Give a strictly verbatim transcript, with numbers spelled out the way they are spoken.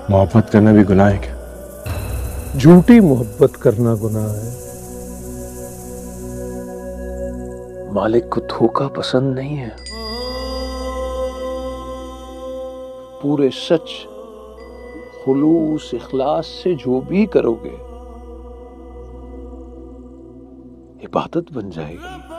मोहब्बत करना भी गुनाह है क्या? झूठी मोहब्बत करना गुनाह है। मालिक को धोखा पसंद नहीं है। पूरे सच, खुलूस, इखलास से जो भी करोगे इबादत बन जाएगी।